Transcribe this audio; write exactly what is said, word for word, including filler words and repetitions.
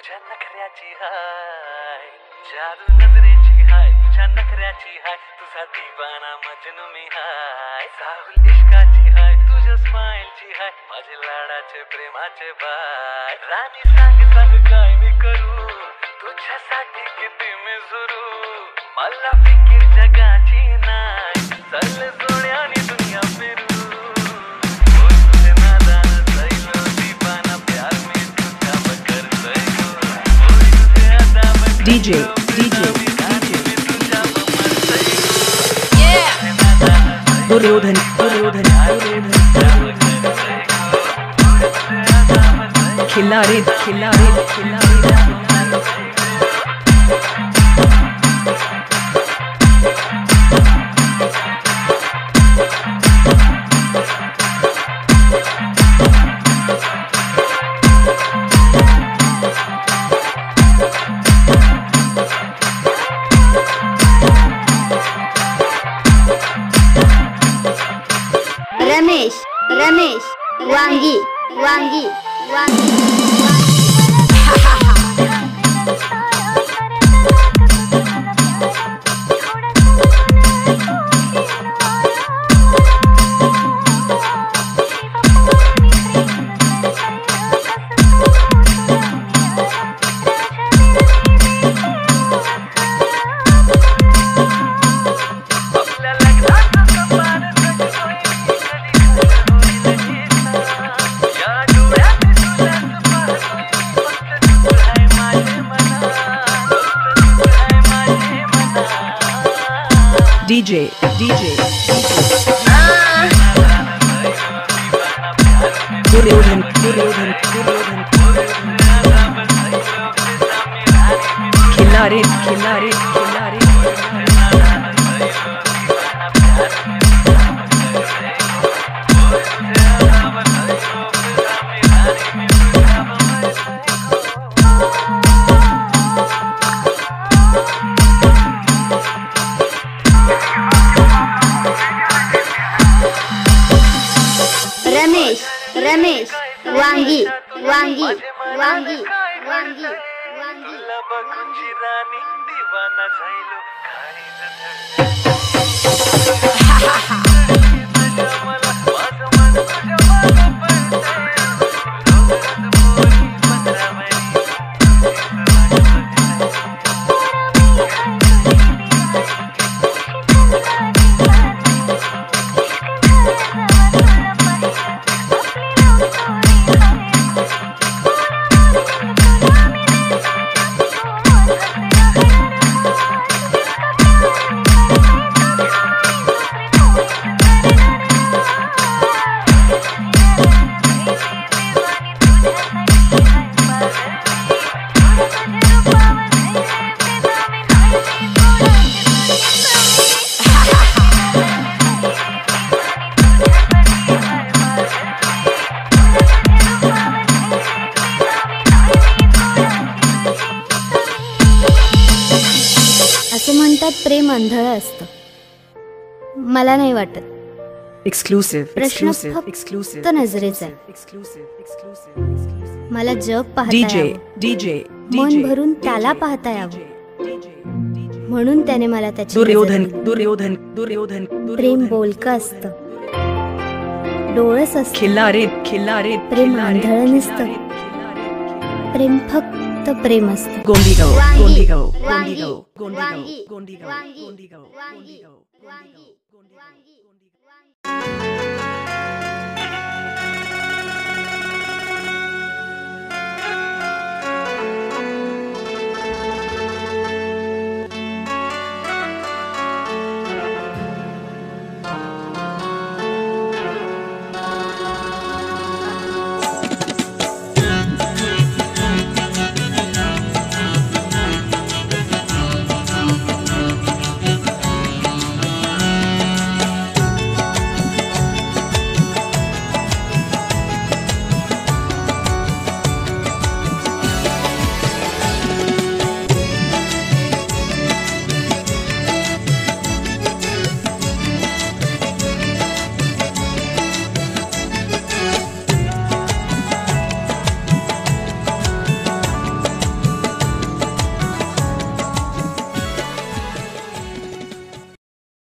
तुझ्या नखऱ्याची हाय, जादू नजरेची हाय, तुझ्या नखऱ्याची हाय, तुझा दिवाना मजनू मी हाय, साहुल इश्काची हाय, तुझ्या स्माइलची हाय, माझे लाडाचे प्रेमाचे बाय. राणी सांग सांग काय मी करू, तुझ्यासाठी किती मी झुरू, मला फिकीर जगाची नाय, चल जोड्याने दुनिया फिरू. D J, D J, Duryodhana, Duryodhana, खिलाड़ी, खिलाड़ी, खिलाड़ी. रमेश रमेश वांगी वांगी वांगी D J, D J, Duryodhana, Duryodhana, Duryodhana, खिलाड़ी, खिलाड़ी, खिलाड़ी. रमेश रमेश वांगी वांगी वांगी वांगी वांगी बघूची राणी दिवाना झालो असं म्हणतात प्रेम अंधळ असतं, मला नाही वाटत. Exclusive, प्रश्न exclusive, फक्त exclusive, नजरेचा आहे. exclusive, exclusive, exclusive. मला जग पाहता D J, यावं, D J, मन भरून त्याला पाहता यावं, म्हणून त्याने मला त्याची दुर्योधन, नजर दिली. दुर्योधन, दुर्योधन, प्रेम बोलकं असतं, डोळस असतं. खिलाड़ी, खिलाड़ी, प्रेम आंधळ नसतं, प्रेम फक्त प्रेम असतं. गोंडीगाव, वांगी, गोंडीगाव, वांगी, गोंडीगाव, गोंडीगाव, वांगी, गोंडीगाव, वांगी, गोंडीगाव, वांगी, गोंडीगाव, वांगी, गोंडीगाव, वांगी, गोंडीगाव.